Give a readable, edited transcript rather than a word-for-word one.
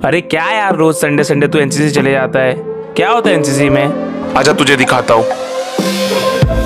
अरे क्या यार, रोज संडे संडे तू एनसीसी चले जाता है, क्या होता है एनसीसी में? आजा तुझे दिखाता हूँ।